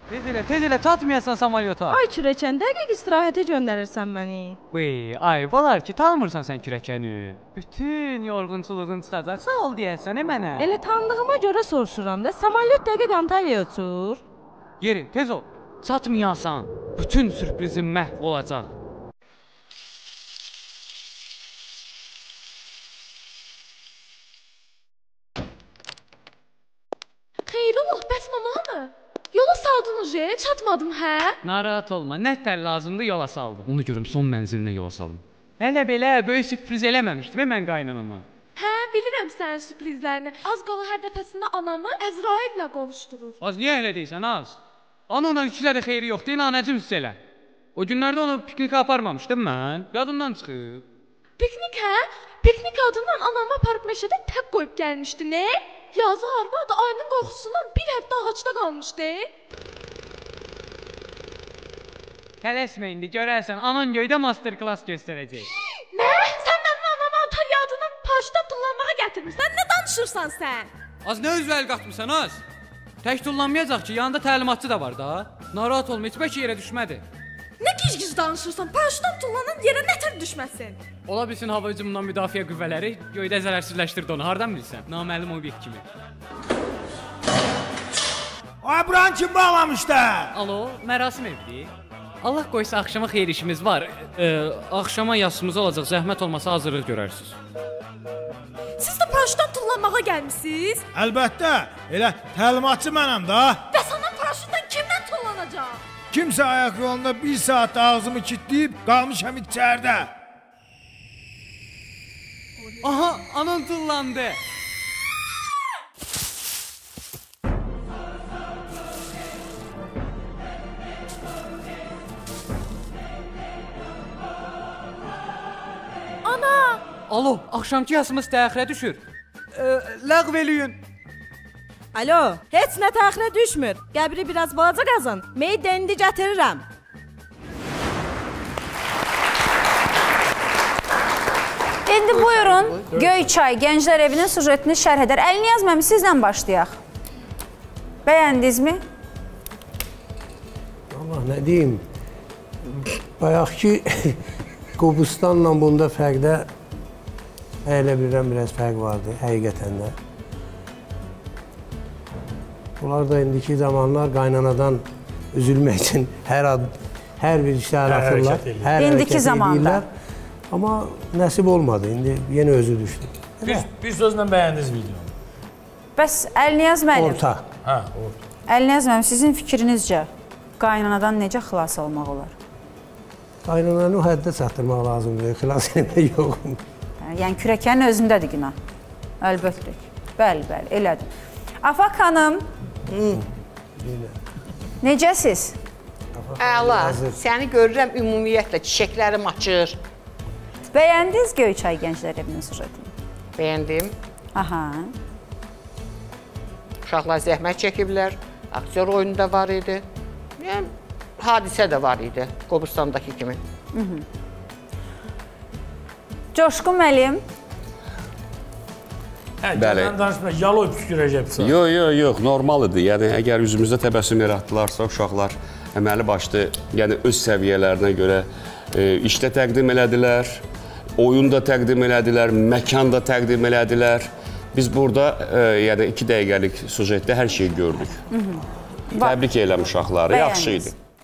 Tez elə, çatmayasan samalyota. Ay kürəkən, dəqiq istirahətə göndərirsən məni. Ay, olar ki, tanımırsan sən kürəkəni. Bütün yorğunçuluğun çıxacaq, sağ ol deyəsən mənə. Elə tanıdığıma görə soruşuram da, samalyot dəqiq Antalyaya uçur. Yeri, tez ol. Çatmayasan, bütün sürprizin məhv olacaq. Xeyrullah, bəs mamanı? Yola saldınız çatmadım, hə? Narahat olma, nə tər lazımdır yola saldım. Onu görüm son mənzilinə yola saldım. Hələ belə böyük sürpriz eləməmişdim mən qaynanama. Hə, bilirəm sənin sürprizlərini. Az qala hər dəfəsində anamı Əzraillə qovuşdurur. Az niyə elə deyirsən az? Ananla ikilə də xeyri yoxdur, anacım hiss elə. O günlərdə onu piknikə aparmamışdım mən, yadımdan çıxıb. Piknik hə? Piknik adından anamı aparıb meşədə tək qoyub gəlmişdi, nə? Yazı arvad ayının qorxusundan bir həftə ağacda qalmışdı. Tələsmə indi, görərsən, anan göydə master class göstərəcək. Nə? Sən mənim anamı Antalya adından paraşütə tullanmağa gətirmişsən, nə danışırsan sən? Az nə özvəl qatmısan az? Tək tullanmayacaq ki, yanında təlimatçı da var da. Narahat olma, heç bəlkə yerə düşmədi. Nə gic-gic danışırsan? Paraşütdən tullanan yerə nətər düşməsin? Ola bilsin hava hücumundan müdafiə qüvvələri göydə zərərsizləşdirdi onu, hardan bilirsən? Naməlum obyekt kimi. Ay, buranı kim bağlamış da? Alo, mərasim evdir. Allah qoysa axşama xeyir işimiz var. Axşama yazımız olacaq, zəhmət olmasa hazırlıq görərsiniz. Siz də paraşütdən tullanmağa gəlmisiniz? Əlbəttə, elə təlimatçı mənəm da. Bəs anam paraşütdən kimdən tullanacaq? Kimsə ayaq yolunda bir saat ağzımı kilitləyib qalmışam içərdə. Aha, anan tullandı. Ana! Alo, axşamki yazımız təxirə düşür. Ləğv eləyin. Alo, heç nə təxirə düşmür. Qəbri biraz balaca qazın. Meyid indi gətirirəm. İndi buyurun, Göyçay Gənclər Evinin sujetini şərh edər. Əlini yazmam, sizlə başlayaq. Bəyəndinizmi? Allah, nə deyim? Bayaq ki, Qobustanla bunda fərqdə elə bilirəm, biraz fərq vardı, həqiqətən də. Bunlar da indiki zamanlar qaynanadan üzülmək üçün hər bir işlər atırlar, hər hərəkət edirlər. Amma nəsib olmadı, indi yenə özü düşdü. Bir sözlə bəyəndiniz videonu. Bəs Əlniyaz müəllim? Orta. Hə, orta. Əlniyaz müəllim, sizin fikrinizcə qaynanadan necə xilas olmaq olar? Qaynananı o həddə çatdırmaq lazımdır, xilas etmək yox. Yəni kürəkənin özündədir günah. Əlbəttə. Bəli, elədir. Afaq xanım, necəsiz? Əla, səni görürəm ümumiyyətlə, çiçəklərim açır. Bəyəndiniz Göyçay Gənclər Evinin sujetini? Bəyəndim. Aha. Uşaqlar zəhmət çəkiblər, aktyor oyunu da var idi. Yəni, hadisə də var idi, Qobustandakı kimi. Coşqun müəllim? Bəli. Yaloy püskürəcəksən. Yox, normaldır. Yəni, əgər üzümüzdə təbəssüm yaratdılarsa, uşaqlar əməli başlı, yəni öz səviyyələrinə görə işdə təqdim elədilər, oyun da təqdim elədilər, məkan da təqdim elədilər. Biz burada, yəni 2 dəqiqəlik sujetdə hər şeyi gördük. Təbrik eyləm uşaqları, yaxşı idi.